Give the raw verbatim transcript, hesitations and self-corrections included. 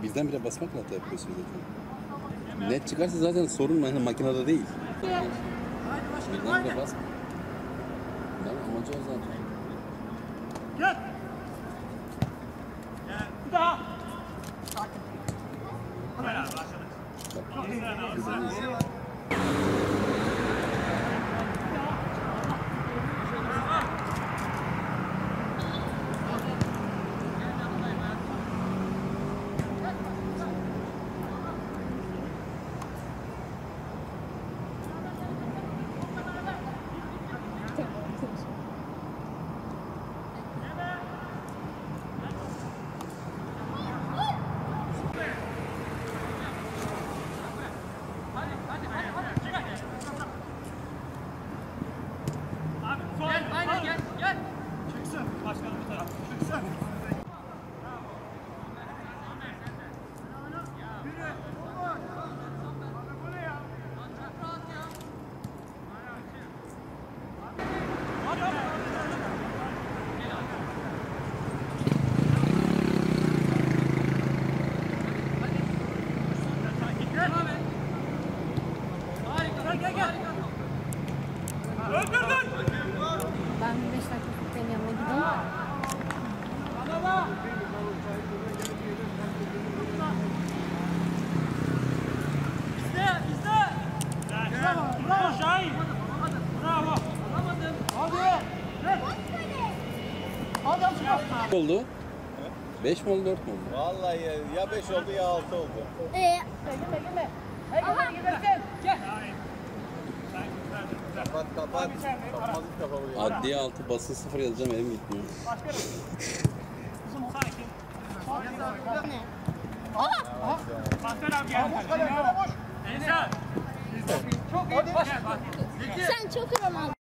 Birdenbire basmakla hata yapıyorsun zaten. Net çıkarsa zaten sorun yani makinede değil. Birdenbire basma. Yani amacı o zaten. Gel. Gel. Bir daha. Hemen abi başladık. Çok iyi. Güzel. Ben beş dakika senin yanına gideyim. İzle, izle. Bravo, bravo Şahin. Bravo. Hadi. Hadi. Oldu. beş mi oldu, dört mü oldu? Vallahi ya, ya beş oldu ya altı oldu. Ee, Gel, gel. Aha. Gel. Kapat kapat. Kapmazlık kafa buraya. Adliye altı basın sıfır yazacağım, elim gitmiyor. Başkanım. Kızım sakin. ne? Başkan abi gel. Ensar. Çok iyi. Gel bak. Sen çok romantik.